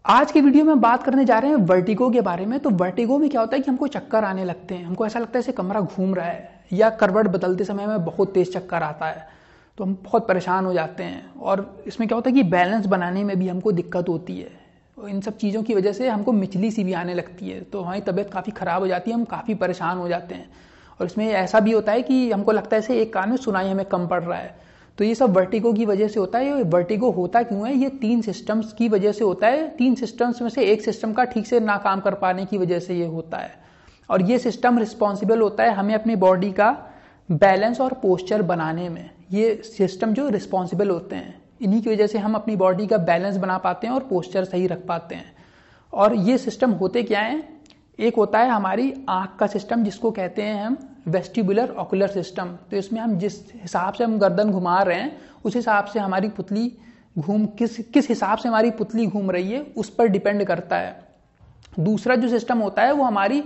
आज के वीडियो में हम बात करने जा रहे हैं वर्टिगो के बारे में। तो वर्टिगो में क्या होता है कि हमको चक्कर आने लगते हैं, हमको ऐसा लगता है जैसे कमरा घूम रहा है या करवट बदलते समय में बहुत तेज चक्कर आता है, तो हम बहुत परेशान हो जाते हैं। और इसमें क्या होता है कि बैलेंस बनाने में भी हमको दिक्कत होती है। और इन सब चीज़ों की वजह से हमको मिचली सी भी आने लगती है, तो हमारी तबीयत काफ़ी ख़राब हो जाती है, हम काफ़ी परेशान हो जाते हैं। और इसमें ऐसा भी होता है कि हमको लगता है जैसे एक कान में सुनाई हमें कम पड़ रहा है। तो ये सब वर्टिगो की वजह से होता है। ये वर्टिगो होता क्यों है? ये 3 सिस्टम्स की वजह से होता है। 3 सिस्टम्स में से एक सिस्टम का ठीक से ना काम कर पाने की वजह से ये होता है। और ये सिस्टम रिस्पॉन्सिबल होता है हमें अपनी बॉडी का बैलेंस और पोस्चर बनाने में। ये सिस्टम जो रिस्पॉन्सिबल होते हैं, इन्हीं की वजह से हम अपनी बॉडी का बैलेंस बना पाते हैं और पोस्चर सही रख पाते हैं। और ये सिस्टम होते क्या हैं? एक होता है हमारी आंख का सिस्टम, जिसको कहते हैं हम वेस्टिबुलर ऑकुलर सिस्टम। तो इसमें हम जिस हिसाब से हम गर्दन घुमा रहे हैं उस हिसाब से हमारी पुतली किस हिसाब से हमारी पुतली घूम रही है उस पर डिपेंड करता है। दूसरा जो सिस्टम होता है वो हमारी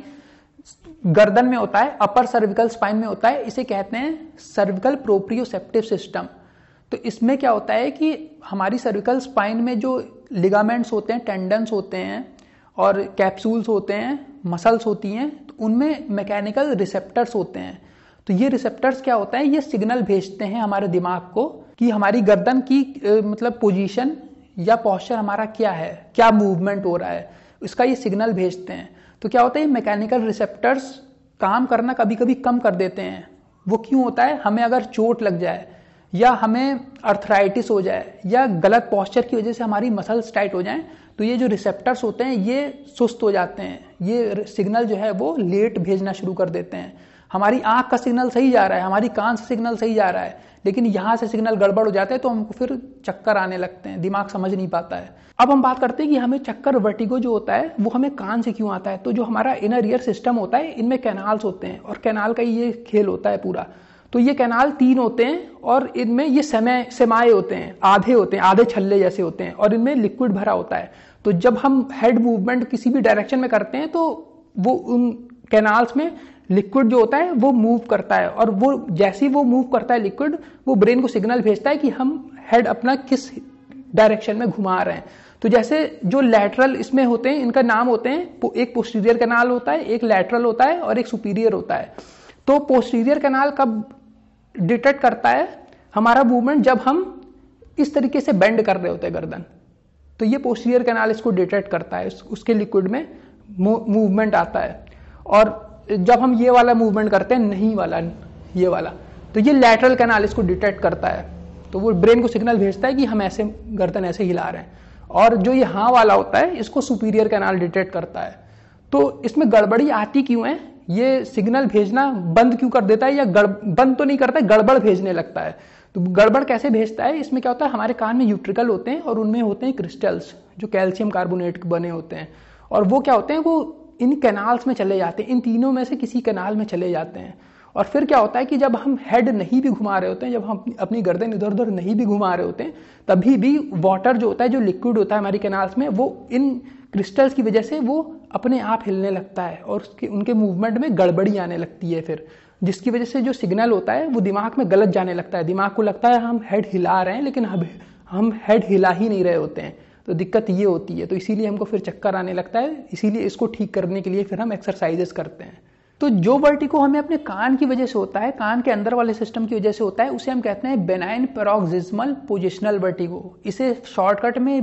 गर्दन में होता है, अपर सर्विकल स्पाइन में होता है। इसे कहते हैं सर्विकल प्रोप्रियोसेप्टिव सिस्टम। तो इसमें क्या होता है कि हमारी सर्विकल स्पाइन में जो लिगामेंट्स होते हैं, टेंडन्स होते हैं और कैप्सूल्स होते हैं, मसल्स होती हैं, तो उनमें मैकेनिकल रिसेप्टर्स होते हैं। तो ये रिसेप्टर्स क्या होता है? ये सिग्नल भेजते हैं हमारे दिमाग को कि हमारी गर्दन की मतलब पोजीशन या पोस्चर हमारा क्या है, क्या मूवमेंट हो रहा है, इसका ये सिग्नल भेजते हैं। तो क्या होता है, मैकेनिकल रिसेप्टर्स काम करना कभी कभी कम कर देते हैं। वो क्यों होता है? हमें अगर चोट लग जाए या हमें अर्थराइटिस हो जाए या गलत पोस्चर की वजह से हमारी मसल्स टाइट हो जाएं, तो ये जो रिसेप्टर्स होते हैं ये सुस्त हो जाते हैं। ये सिग्नल जो है वो लेट भेजना शुरू कर देते हैं। हमारी आंख का सिग्नल सही जा रहा है, हमारी कान से सिग्नल सही जा रहा है, लेकिन यहाँ से सिग्नल गड़बड़ हो जाते हैं, तो हमको फिर चक्कर आने लगते हैं, दिमाग समझ नहीं पाता है। अब हम बात करते हैं कि हमें चक्कर वर्टिगो जो होता है वो हमें कान से क्यों आता है। तो जो हमारा इनर ईयर सिस्टम होता है, इनमें कैनाल्स होते हैं और कैनाल का ये खेल होता है पूरा। तो ये कैनाल 3 होते हैं और इनमें ये सेमाए होते हैं, आधे होते हैं, आधे छल्ले जैसे होते हैं, और इनमें लिक्विड भरा होता है। तो जब हम हेड मूवमेंट किसी भी डायरेक्शन में करते हैं तो वो उन कैनाल्स में लिक्विड जो होता है वो मूव करता है, और वो जैसे ही वो मूव करता है लिक्विड, वो ब्रेन को सिग्नल भेजता है कि हम हेड अपना किस डायरेक्शन में घुमा रहे हैं। तो जैसे जो लैटरल इसमें होते हैं, इनका नाम होते हैं, एक पोस्टीरियर कैनाल होता है, एक लैटरल होता है और एक सुपीरियर होता है। तो पोस्टीरियर कैनाल कब डिटेक्ट करता है हमारा मूवमेंट? जब हम इस तरीके से बेंड कर रहे होते हैं गर्दन, तो ये पोस्टीरियर कैनाल इसको डिटेक्ट करता है, उसके लिक्विड में मूवमेंट आता है। और जब हम ये वाला मूवमेंट करते हैं, नहीं वाला, ये वाला, तो ये लैटरल कैनाल इसको डिटेक्ट करता है। तो वो ब्रेन को सिग्नल भेजता है कि हम ऐसे गर्दन ऐसे हिला रहे हैं। और जो ये हाँ वाला होता है, इसको सुपीरियर कैनाल डिटेक्ट करता है। तो इसमें गड़बड़ी आती क्यों है? ये सिग्नल भेजना बंद क्यों कर देता है, या बंद तो नहीं करता है, गड़बड़ भेजने लगता है। तो गड़बड़ कैसे भेजता है? इसमें क्या होता है, हमारे कान में यूट्रिकल होते हैं और उनमें होते हैं क्रिस्टल्स जो कैल्शियम कार्बोनेट के बने होते हैं। और वो क्या होते हैं, वो इन कैनाल्स में चले जाते हैं, इन तीनों में से किसी कैनाल में चले जाते हैं। और फिर क्या होता है कि जब हम हेड नहीं भी घुमा रहे होते हैं, जब हम अपनी गर्दन इधर उधर नहीं भी घुमा रहे होते हैं, तभी भी वाटर जो होता है, जो लिक्विड होता है हमारी कैनाल्स में, वो इन क्रिस्टल्स की वजह से वो अपने आप हिलने लगता है और उनके मूवमेंट में गड़बड़ी आने लगती है फिर, जिसकी वजह से जो सिग्नल होता है वो दिमाग में गलत जाने लगता है। दिमाग को लगता है हम हेड हिला रहे हैं, लेकिन हम हेड हिला ही नहीं रहे होते हैं। तो दिक्कत ये होती है, तो इसीलिए हमको फिर चक्कर आने लगता है। इसीलिए इसको ठीक करने के लिए फिर हम एक्सरसाइजेस करते हैं। तो जो वर्टिगो हमें अपने कान की वजह से होता है, कान के अंदर वाले सिस्टम की वजह से होता है, उसे हम कहते हैं बेनाइन पैरोक्सिस्मल पोजिशनल वर्टिगो। इसे शॉर्टकट में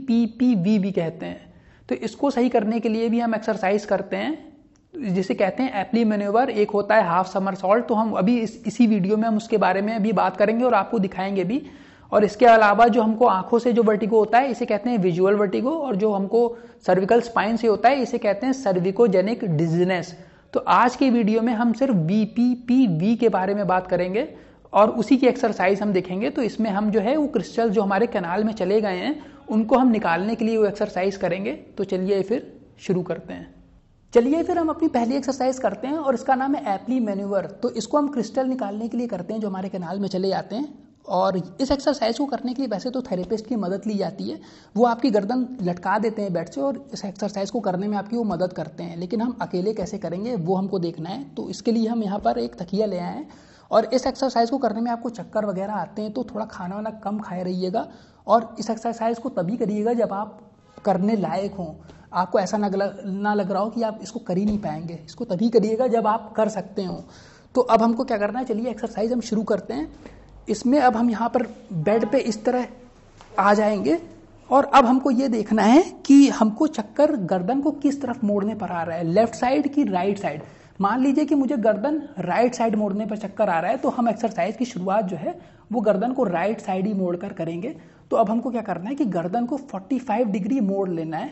BPPV भी कहते हैं। तो इसको सही करने के लिए भी हम एक्सरसाइज करते हैं, जिसे कहते हैं एप्ली मैन्यूवर। एक होता है हाफ समरसॉल्ट, तो हम अभी इसी वीडियो में हम उसके बारे में अभी बात करेंगे और आपको दिखाएंगे भी। और इसके अलावा जो हमको आंखों से जो वर्टिगो होता है, इसे कहते हैं विजुअल वर्टिगो। और जो हमको सर्विकल स्पाइन से होता है, इसे कहते हैं सर्विकोजेनिक डिजीनेस। तो आज के वीडियो में हम सिर्फ BPPV के बारे में बात करेंगे और उसी की एक्सरसाइज हम देखेंगे। तो इसमें हम जो है वो क्रिस्टल जो हमारे कैनाल में चले गए हैं, उनको हम निकालने के लिए वो एक्सरसाइज करेंगे। तो चलिए फिर शुरू करते हैं। चलिए फिर हम अपनी पहली एक्सरसाइज करते हैं और इसका नाम है एप्ली मैन्यूवर। तो इसको हम क्रिस्टल निकालने के लिए करते हैं जो हमारे कैनाल में चले जाते हैं। और इस एक्सरसाइज को करने के लिए वैसे तो थेरेपिस्ट की मदद ली जाती है, वो आपकी गर्दन लटका देते हैं बेड से और इस एक्सरसाइज को करने में आपकी वो मदद करते हैं। लेकिन हम अकेले कैसे करेंगे वो हमको देखना है। तो इसके लिए हम यहाँ पर एक तकिया ले आए हैं और इस एक्सरसाइज को करने में आपको चक्कर वगैरह आते हैं तो थोड़ा खाना वाना कम खाए रहिएगा। और इस एक्सरसाइज को तभी करिएगा जब आप करने लायक हों, आपको ऐसा ना लग रहा हो कि आप इसको कर ही नहीं पाएंगे, इसको तभी करिएगा जब आप कर सकते हो। तो अब हमको क्या करना है, चलिए एक्सरसाइज हम शुरू करते हैं। इसमें अब हम यहाँ पर बेड पे इस तरह आ जाएंगे और अब हमको ये देखना है कि हमको चक्कर गर्दन को किस तरफ मोड़ने पर आ रहा है, लेफ्ट साइड की राइट साइड। मान लीजिए कि मुझे गर्दन राइट साइड मोड़ने पर चक्कर आ रहा है, तो हम एक्सरसाइज की शुरुआत जो है वो गर्दन को राइट साइड ही मोड़कर करेंगे। तो अब हमको क्या करना है कि गर्दन को 45 डिग्री मोड़ लेना है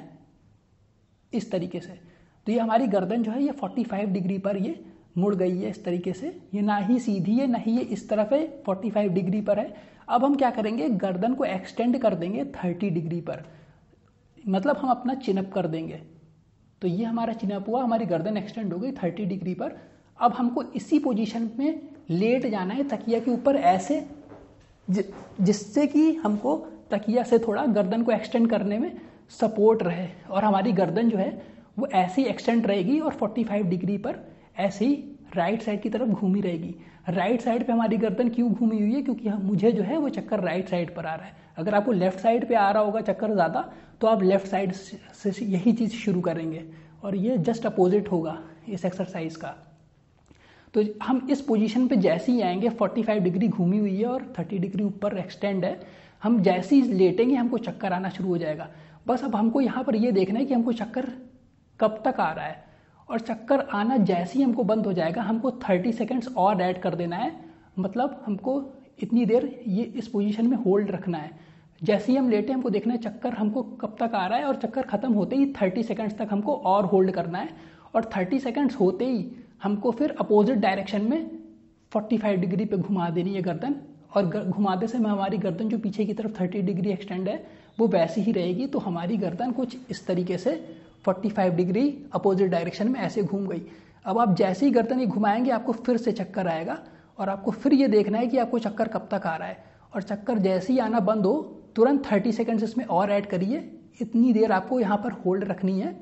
इस तरीके से। तो ये हमारी गर्दन जो है ये 45 डिग्री पर ये मुड़ गई है इस तरीके से, ये ना ही सीधी है ना ही ये इस तरफ है, 45 डिग्री पर है। अब हम क्या करेंगे, गर्दन को एक्सटेंड कर देंगे 30 डिग्री पर, मतलब हम अपना चिनअप कर देंगे। तो ये हमारा चिनअप हुआ, हमारी गर्दन एक्सटेंड हो गई 30 डिग्री पर। अब हमको इसी पोजीशन में लेट जाना है तकिया के ऊपर ऐसे, जिससे कि हमको तकिया से थोड़ा गर्दन को एक्सटेंड करने में सपोर्ट रहे और हमारी गर्दन जो है वो ऐसे ही एक्सटेंड रहेगी और 45 डिग्री पर ऐसे ही राइट साइड की तरफ घूमी रहेगी। राइट साइड पे हमारी गर्दन क्यों घूमी हुई है, क्योंकि मुझे जो है वो चक्कर राइट साइड पर आ रहा है। अगर आपको लेफ्ट साइड पे आ रहा होगा चक्कर ज़्यादा, तो आप लेफ्ट साइड से यही चीज़ शुरू करेंगे और ये जस्ट अपोजिट होगा इस एक्सरसाइज का। तो हम इस पोजीशन पे जैसे ही आएंगे, 45 डिग्री घूमी हुई है और 30 डिग्री ऊपर एक्सटेंड है, हम जैसे ही लेटेंगे हमको चक्कर आना शुरू हो जाएगा। बस अब हमको यहाँ पर ये देखना है कि हमको चक्कर कब तक आ रहा है, और चक्कर आना जैसे ही हमको बंद हो जाएगा हमको 30 सेकेंड्स और ऐड कर देना है। मतलब हमको इतनी देर ये इस पोजीशन में होल्ड रखना है। जैसे ही हम लेटे हमको देखना है चक्कर हमको कब तक आ रहा है, और चक्कर खत्म होते ही 30 सेकेंड्स तक हमको और होल्ड करना है। और 30 सेकेंड्स होते ही हमको फिर अपोजिट डायरेक्शन में 45 डिग्री पे घुमा देनी है गर्दन, और घुमाते समय हमारी गर्दन जो पीछे की तरफ 30 डिग्री एक्सटेंड है वो वैसी ही रहेगी। तो हमारी गर्दन कुछ इस तरीके से 45 डिग्री अपोजिट डायरेक्शन में ऐसे घूम गई। अब आप जैसे ही गर्दन घुमाएंगे आपको फिर से चक्कर आएगा, और आपको फिर ये देखना है कि आपको चक्कर कब तक आ रहा है। और चक्कर जैसे ही आना बंद हो तुरंत 30 सेकेंड्स इसमें और ऐड करिए, इतनी देर आपको यहाँ पर होल्ड रखनी है।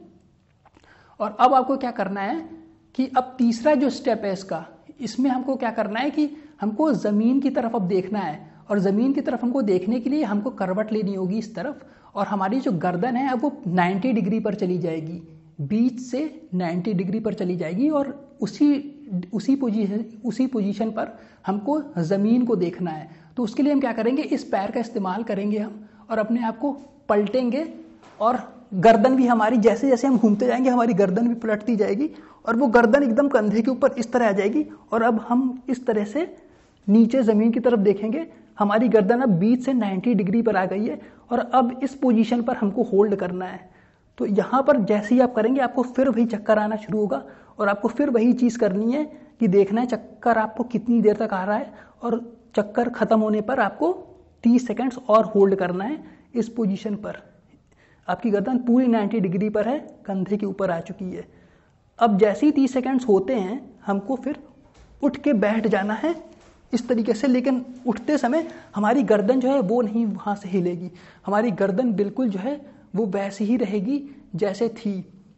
और अब आपको क्या करना है कि अब तीसरा जो स्टेप है इसका, इसमें हमको क्या करना है कि हमको ज़मीन की तरफ अब देखना है, और ज़मीन की तरफ हमको देखने के लिए हमको करवट लेनी होगी इस तरफ, और हमारी जो गर्दन है अब वो 90 डिग्री पर चली जाएगी, बीच से 90 डिग्री पर चली जाएगी, और उसी पोजीशन पर हमको ज़मीन को देखना है। तो उसके लिए हम क्या करेंगे, इस पैर का इस्तेमाल करेंगे हम, और अपने आप को पलटेंगे, और गर्दन भी हमारी जैसे जैसे हम घूमते जाएंगे हमारी गर्दन भी पलटती जाएगी, और वो गर्दन एकदम कंधे के ऊपर इस तरह आ जाएगी। और अब हम इस तरह से नीचे ज़मीन की तरफ देखेंगे, हमारी गर्दन अब बीच से 90 डिग्री पर आ गई है, और अब इस पोजीशन पर हमको होल्ड करना है। तो यहाँ पर जैसे ही आप करेंगे आपको फिर वही चक्कर आना शुरू होगा, और आपको फिर वही चीज़ करनी है कि देखना है चक्कर आपको कितनी देर तक आ रहा है, और चक्कर खत्म होने पर आपको 30 सेकेंड्स और होल्ड करना है इस पोजीशन पर। आपकी गर्दन पूरी 90 डिग्री पर है, कंधे के ऊपर आ चुकी है। अब जैसे ही 30 सेकेंड्स होते हैं हमको फिर उठ के बैठ जाना है इस तरीके से, लेकिन उठते समय हमारी गर्दन जो है वो नहीं वहाँ से हिलेगी, हमारी गर्दन बिल्कुल जो है वो वैसे ही रहेगी जैसे थी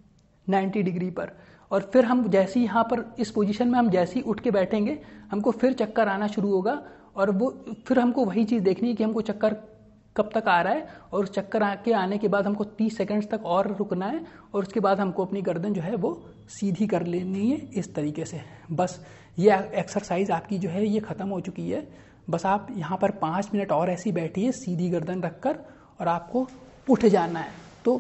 90 डिग्री पर। और फिर हम जैसे ही यहाँ पर इस पोजीशन में हम जैसे ही उठ के बैठेंगे हमको फिर चक्कर आना शुरू होगा, और वो फिर हमको वही चीज़ देखनी है कि हमको चक्कर कब तक आ रहा है, और चक्कर आने के बाद हमको 30 सेकेंड्स तक और रुकना है, और उसके बाद हमको अपनी गर्दन जो है वो सीधी कर लेनी है इस तरीके से। बस ये एक्सरसाइज आपकी जो है ये ख़त्म हो चुकी है। बस आप यहाँ पर 5 मिनट और ऐसी बैठिए सीधी गर्दन रखकर, और आपको उठ जाना है। तो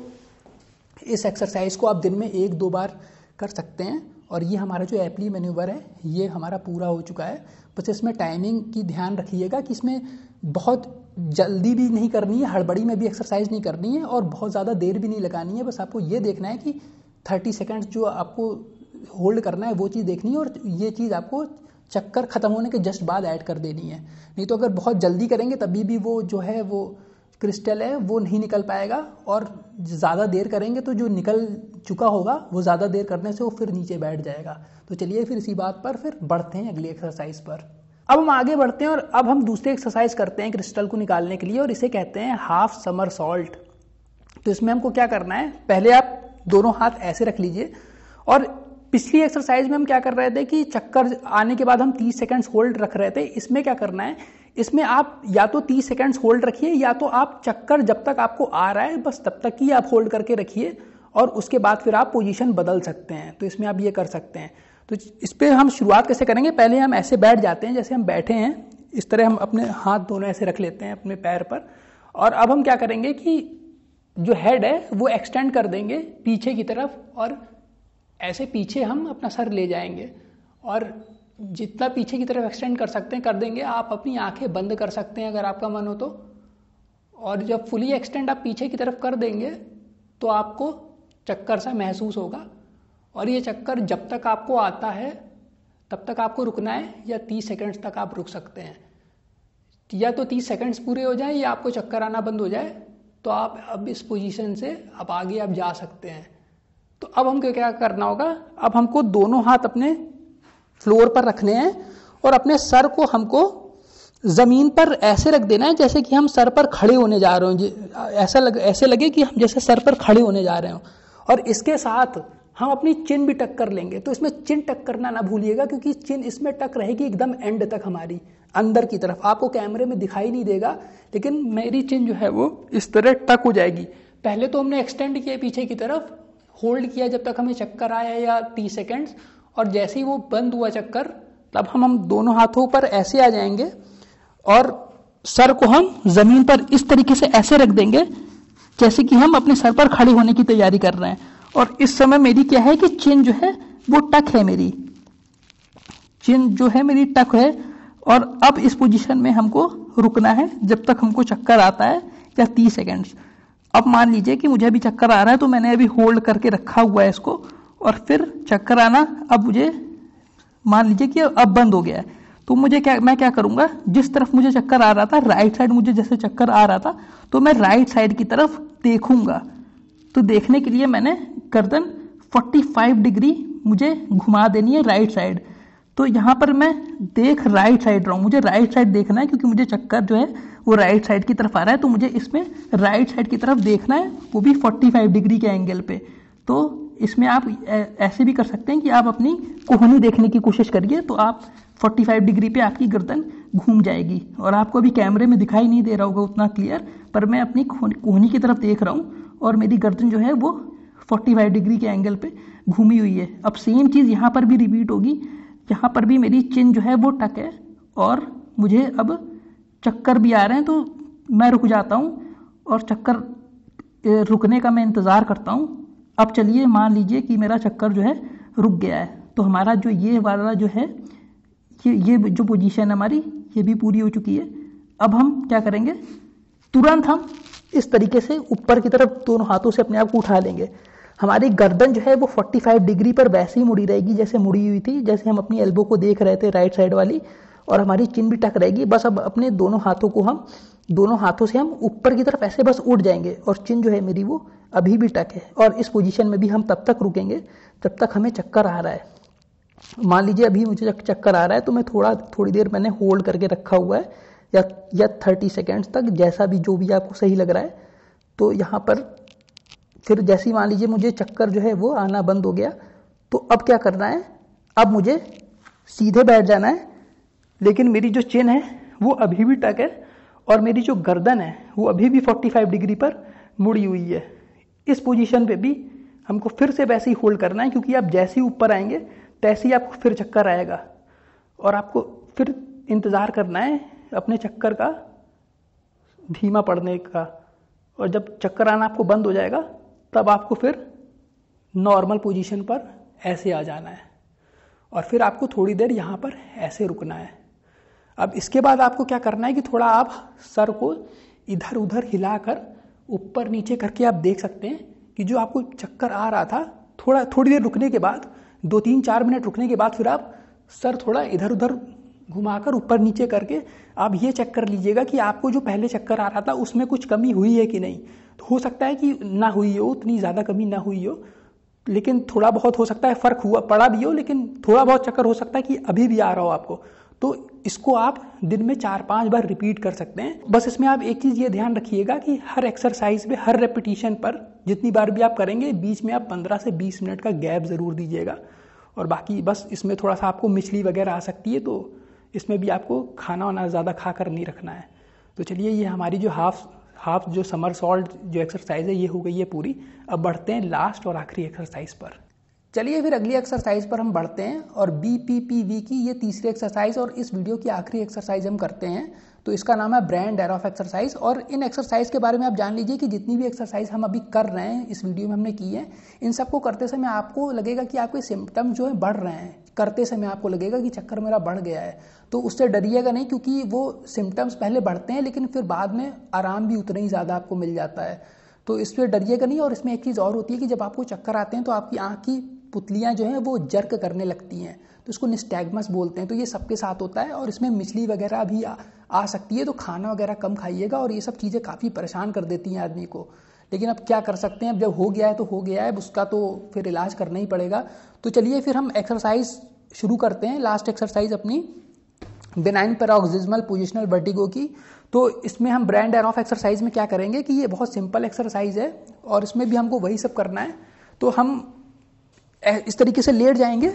इस एक्सरसाइज को आप दिन में 1-2 बार कर सकते हैं, और ये हमारा जो एप्ली मैन्यूवर है ये हमारा पूरा हो चुका है। बस इसमें टाइमिंग की ध्यान रखिएगा कि इसमें बहुत जल्दी भी नहीं करनी है, हड़बड़ी में भी एक्सरसाइज नहीं करनी है, और बहुत ज़्यादा देर भी नहीं लगानी है। बस आपको ये देखना है कि 30 सेकेंड्स जो आपको होल्ड करना है वो चीज़ देखनी है, और ये चीज़ आपको चक्कर ख़त्म होने के जस्ट बाद ऐड कर देनी है। नहीं तो अगर बहुत जल्दी करेंगे तभी भी वो जो है वो क्रिस्टल है वो नहीं निकल पाएगा, और ज़्यादा देर करेंगे तो जो निकल चुका होगा वो ज़्यादा देर करने से वो फिर नीचे बैठ जाएगा। तो चलिए फिर इसी बात पर फिर बढ़ते हैं अगली एक्सरसाइज पर। अब हम आगे बढ़ते हैं, और अब हम दूसरी एक्सरसाइज करते हैं क्रिस्टल को निकालने के लिए, और इसे कहते हैं हाफ समरसॉल्ट। तो इसमें हमको क्या करना है, पहले आप दोनों हाथ ऐसे रख लीजिए, और पिछली एक्सरसाइज में हम क्या कर रहे थे कि चक्कर आने के बाद हम 30 सेकेंड्स होल्ड रख रहे थे। इसमें क्या करना है, इसमें आप या तो 30 सेकंड्स होल्ड रखिए, या तो आप चक्कर जब तक आपको आ रहा है बस तब तक ही आप होल्ड करके रखिए, और उसके बाद फिर आप पोजीशन बदल सकते हैं। तो इसमें आप ये कर सकते हैं। तो इस पर हम शुरुआत कैसे करेंगे, पहले हम ऐसे बैठ जाते हैं जैसे हम बैठे हैं, इस तरह हम अपने हाथ दोनों ऐसे रख लेते हैं अपने पैर पर, और अब हम क्या करेंगे कि जो हेड है वो एक्सटेंड कर देंगे पीछे की तरफ, और ऐसे पीछे हम अपना सर ले जाएंगे, और जितना पीछे की तरफ एक्सटेंड कर सकते हैं कर देंगे। आप अपनी आंखें बंद कर सकते हैं अगर आपका मन हो तो, और जब फुली एक्सटेंड आप पीछे की तरफ कर देंगे तो आपको चक्कर सा महसूस होगा, और ये चक्कर जब तक आपको आता है तब तक आपको रुकना है, या 30 सेकंड्स तक आप रुक सकते हैं। या तो 30 सेकंड्स पूरे हो जाए या आपको चक्कर आना बंद हो जाए, तो आप अब इस पोजीशन से अब आगे आप जा सकते हैं। तो अब हमको क्या करना होगा, अब हमको दोनों हाथ अपने फ्लोर पर रखने हैं, और अपने सर को हमको जमीन पर ऐसे रख देना है जैसे कि हम सर पर खड़े होने जा रहे हो, ऐसे लगे कि हम जैसे सर पर खड़े होने जा रहे हो। और इसके साथ हम अपनी चिन भी टक कर लेंगे। तो इसमें चिन टक करना ना भूलिएगा, क्योंकि चिन इसमें टक रहेगी एकदम एंड तक हमारी अंदर की तरफ। आपको कैमरे में दिखाई नहीं देगा, लेकिन मेरी चिन जो है वो इस तरह टक हो जाएगी। पहले तो हमने एक्सटेंड किया पीछे की तरफ, होल्ड किया जब तक हमें चक्कर आया या 30 सेकेंड्स, और जैसे ही वो बंद हुआ चक्कर तब हम दोनों हाथों पर ऐसे आ जाएंगे, और सर को हम जमीन पर इस तरीके से ऐसे रख देंगे जैसे कि हम अपने सर पर खड़े होने की तैयारी कर रहे हैं। और इस समय मेरी क्या है कि चिन जो है वो टक है, मेरी चिन जो है मेरी टक है। और अब इस पोजीशन में हमको रुकना है जब तक हमको चक्कर आता है, या 30 सेकेंड्स। अब मान लीजिए कि मुझे अभी चक्कर आ रहा है, तो मैंने अभी होल्ड करके रखा हुआ है इसको, और फिर चक्कर आना, अब मुझे मान लीजिए कि अब बंद हो गया है। तो मैं क्या करूंगा, जिस तरफ मुझे चक्कर आ रहा था, राइट साइड मुझे जैसे चक्कर आ रहा था, तो मैं राइट साइड की तरफ देखूंगा। तो देखने के लिए मैंने गर्दन 45 डिग्री मुझे घुमा देनी है राइट साइड। तो यहाँ पर मैं देख राइट साइड रहा हूँ, मुझे राइट साइड देखना है, क्योंकि मुझे चक्कर जो है वो राइट साइड की तरफ आ रहा है। तो मुझे इसमें राइट साइड की तरफ देखना है, वो भी 45 डिग्री के एंगल पे। तो इसमें आप ऐसे भी कर सकते हैं कि आप अपनी कोहनी देखने की कोशिश करिए, तो आप 45 डिग्री पे आपकी गर्दन घूम जाएगी। और आपको अभी कैमरे में दिखाई नहीं दे रहा होगा उतना क्लियर, पर मैं अपनी कोहनी की तरफ देख रहा हूँ, और मेरी गर्दन जो है वो 45 डिग्री के एंगल पे घूमी हुई है। अब सेम चीज़ यहाँ पर भी रिपीट होगी, यहाँ पर भी मेरी चिन जो है वो टक है, और मुझे अब चक्कर भी आ रहे हैं, तो मैं रुक जाता हूँ, और चक्कर रुकने का मैं इंतज़ार करता हूँ। अब चलिए मान लीजिए कि मेरा चक्कर जो है रुक गया है, तो हमारा जो ये वाला जो है ये जो पोजीशन है हमारी, ये भी पूरी हो चुकी है। अब हम क्या करेंगे, तुरंत हम इस तरीके से ऊपर की तरफ दोनों हाथों से अपने आप को उठा लेंगे। हमारी गर्दन जो है वो 45 डिग्री पर वैसे ही मुड़ी रहेगी जैसे मुड़ी हुई थी, जैसे हम अपनी एल्बो को देख रहे थे राइट साइड वाली, और हमारी चिन भी टक रहेगी। बस अब अपने दोनों हाथों से हम ऊपर की तरफ ऐसे बस उठ जाएंगे, और चिन जो है मेरी वो अभी भी टक है। और इस पोजीशन में भी हम तब तक रुकेंगे जब तक हमें चक्कर आ रहा है। मान लीजिए अभी मुझे चक्कर आ रहा है, तो मैं थोड़ी देर मैंने होल्ड करके रखा हुआ है, या 30 सेकेंड्स तक, जैसा भी जो भी आपको सही लग रहा है। तो यहाँ पर फिर जैसे ही मान लीजिए मुझे चक्कर जो है वो आना बंद हो गया, तो अब क्या करना है, अब मुझे सीधे बैठ जाना है, लेकिन मेरी जो चिन है वो अभी भी टक है, और मेरी जो गर्दन है वो अभी भी 45 डिग्री पर मुड़ी हुई है। इस पोजीशन पे भी हमको फिर से वैसे ही होल्ड करना है, क्योंकि आप जैसे ही ऊपर आएंगे तैसे ही आपको फिर चक्कर आएगा, और आपको फिर इंतज़ार करना है अपने चक्कर का धीमा पड़ने का। और जब चक्कर आना आपको बंद हो जाएगा, तब आपको फिर नॉर्मल पोजीशन पर ऐसे आ जाना है, और फिर आपको थोड़ी देर यहाँ पर ऐसे रुकना है। अब इसके बाद आपको क्या करना है कि थोड़ा आप सर को इधर उधर हिलाकर ऊपर नीचे करके आप देख सकते हैं कि जो आपको चक्कर आ रहा था, थोड़ी देर रुकने के बाद, 2-3-4 मिनट रुकने के बाद, फिर आप सर थोड़ा इधर उधर घुमाकर ऊपर नीचे करके आप ये चेक कर लीजिएगा कि आपको जो पहले चक्कर आ रहा था उसमें कुछ कमी हुई है कि नहीं। तो हो सकता है कि ना हुई हो, उतनी ज़्यादा कमी ना हुई हो, लेकिन थोड़ा बहुत हो सकता है फ़र्क पड़ा भी हो, लेकिन थोड़ा बहुत चक्कर हो सकता है कि अभी भी आ रहा हो आपको। तो इसको आप दिन में 4-5 बार रिपीट कर सकते हैं। बस इसमें आप एक चीज़ ये ध्यान रखिएगा कि हर एक्सरसाइज में, हर रेपिटेशन पर जितनी बार भी आप करेंगे, बीच में आप 15 से 20 मिनट का गैप ज़रूर दीजिएगा। और बाकी बस इसमें थोड़ा सा आपको मिचली वगैरह आ सकती है, तो इसमें भी आपको खाना वाना ज़्यादा खा कर नहीं रखना है। तो चलिए, ये हमारी जो हाफ जो समरसॉल्ट जो एक्सरसाइज है ये हो गई है पूरी। अब बढ़ते हैं लास्ट और आखिरी एक्सरसाइज पर। चलिए फिर अगली एक्सरसाइज पर हम बढ़ते हैं और BPPV की ये तीसरी एक्सरसाइज और इस वीडियो की आखिरी एक्सरसाइज हम करते हैं। तो इसका नाम है ब्रेन डेड ऑफ एक्सरसाइज। और इन एक्सरसाइज के बारे में आप जान लीजिए कि जितनी भी एक्सरसाइज हम अभी कर रहे हैं इस वीडियो में हमने की है, इन सबको करते समय आपको लगेगा कि आपके सिम्टम्स जो है बढ़ रहे हैं। करते समय आपको लगेगा कि चक्कर मेरा बढ़ गया है, तो उससे डरिएगा नहीं, क्योंकि वो सिम्टम्स पहले बढ़ते हैं लेकिन फिर बाद में आराम भी उतना ही ज़्यादा आपको मिल जाता है। तो इस पर डरिएगा नहीं। और इसमें एक चीज़ और होती है कि जब आपको चक्कर आते हैं तो आपकी आँख की पुतलियाँ जो हैं वो जर्क करने लगती हैं, तो इसको निस्टैग्मस बोलते हैं। तो ये सबके साथ होता है और इसमें मिचली वगैरह भी आ सकती है। तो खाना वगैरह कम खाइएगा और ये सब चीज़ें काफ़ी परेशान कर देती हैं आदमी को। लेकिन अब क्या कर सकते हैं, अब जब हो गया है तो हो गया है, उसका तो फिर इलाज करना ही पड़ेगा। तो चलिए फिर हम एक्सरसाइज शुरू करते हैं, लास्ट एक्सरसाइज अपनी बेनाइन पैरोक्सिस्मल पोजिशनल वर्टिगो की। तो इसमें हम ब्रेन डेड ऑफ एक्सरसाइज में क्या करेंगे कि ये बहुत सिंपल एक्सरसाइज है और इसमें भी हमको वही सब करना है। तो हम इस तरीके से लेट जाएंगे,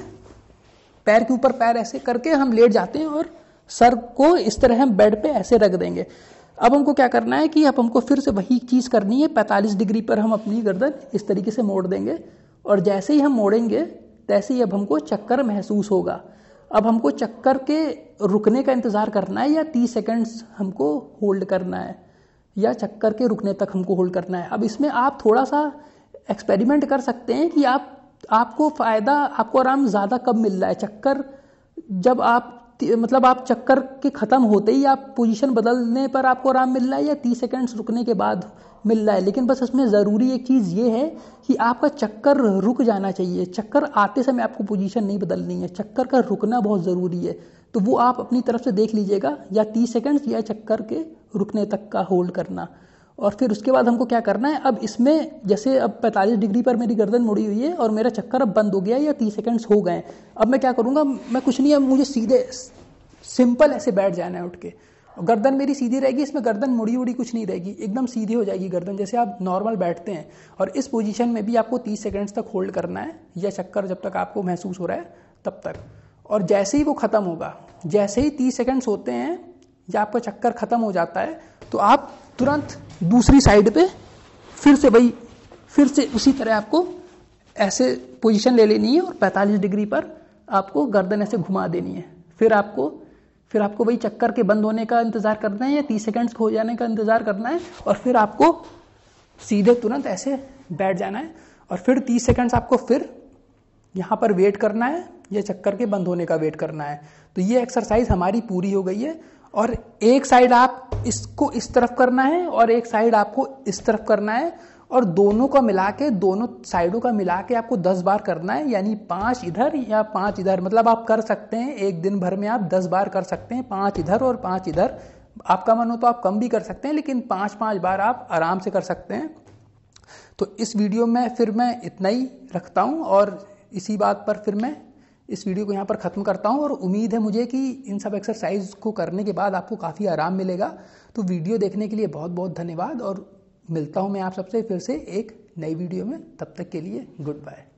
पैर के ऊपर पैर ऐसे करके हम लेट जाते हैं और सर को इस तरह हम बेड पे ऐसे रख देंगे। अब हमको क्या करना है कि अब हमको फिर से वही चीज़ करनी है। 45 डिग्री पर हम अपनी गर्दन इस तरीके से मोड़ देंगे और जैसे ही हम मोड़ेंगे तैसे ही अब हमको चक्कर महसूस होगा। अब हमको चक्कर के रुकने का इंतज़ार करना है या 30 सेकंड्स हमको होल्ड करना है या चक्कर के रुकने तक हमको होल्ड करना है। अब इसमें आप थोड़ा सा एक्सपेरिमेंट कर सकते हैं कि आपको फ़ायदा, आपको आराम ज़्यादा कब मिल रहा है। चक्कर जब आप चक्कर के ख़त्म होते ही आप पोजीशन बदलने पर आपको आराम मिल रहा है या 30 सेकंड्स रुकने के बाद मिल रहा है। लेकिन बस इसमें ज़रूरी एक चीज़ ये है कि आपका चक्कर रुक जाना चाहिए। चक्कर आते समय आपको पोजीशन नहीं बदलनी है, चक्कर का रुकना बहुत ज़रूरी है। तो वो आप अपनी तरफ से देख लीजिएगा, या 30 सेकंड्स या चक्कर के रुकने तक का होल्ड करना। और फिर उसके बाद हमको क्या करना है, अब इसमें जैसे अब 45 डिग्री पर मेरी गर्दन मुड़ी हुई है और मेरा चक्कर अब बंद हो गया या 30 सेकंड्स हो गए। अब मैं क्या करूँगा, मैं कुछ नहीं, अब मुझे सीधे सिंपल ऐसे बैठ जाना है उठ के। गर्दन मेरी सीधी रहेगी, इसमें गर्दन मुड़ी उड़ी कुछ नहीं रहेगी, एकदम सीधी हो जाएगी गर्दन जैसे आप नॉर्मल बैठते हैं। और इस पोजीशन में भी आपको 30 सेकंड्स तक होल्ड करना है या चक्कर जब तक आपको महसूस हो रहा है तब तक। और जैसे ही वो ख़त्म होगा, जैसे ही 30 सेकंड्स होते हैं या आपका चक्कर ख़त्म हो जाता है, तो आप तुरंत दूसरी साइड पे फिर से उसी तरह आपको ऐसे पोजीशन ले लेनी है और 45 डिग्री पर आपको गर्दन ऐसे घुमा देनी है। फिर आपको वही चक्कर के बंद होने का इंतज़ार करना है या 30 सेकंड्स हो जाने का इंतज़ार करना है और फिर आपको सीधे तुरंत ऐसे बैठ जाना है। और फिर 30 सेकंड्स आपको फिर यहाँ पर वेट करना है या चक्कर के बंद होने का वेट करना है। तो ये एक्सरसाइज हमारी पूरी हो गई है। और एक साइड आप इसको इस तरफ करना है और एक साइड आपको इस तरफ करना है और दोनों का मिला के, दोनों साइडों का मिला के आपको 10 बार करना है, यानी 5 इधर या 5 इधर। मतलब आप कर सकते हैं एक दिन भर में आप 10 बार कर सकते हैं, 5 इधर और 5 इधर। आपका मन हो तो आप कम भी कर सकते हैं, लेकिन 5-5 बार आप आराम से कर सकते हैं। तो इस वीडियो में फिर मैं इतना ही रखता हूँ और इसी बात पर फिर मैं इस वीडियो को यहाँ पर ख़त्म करता हूँ। और उम्मीद है मुझे कि इन सब एक्सरसाइज को करने के बाद आपको काफ़ी आराम मिलेगा। तो वीडियो देखने के लिए बहुत बहुत धन्यवाद और मिलता हूँ मैं आप सबसे फिर से एक नई वीडियो में। तब तक के लिए गुड बाय।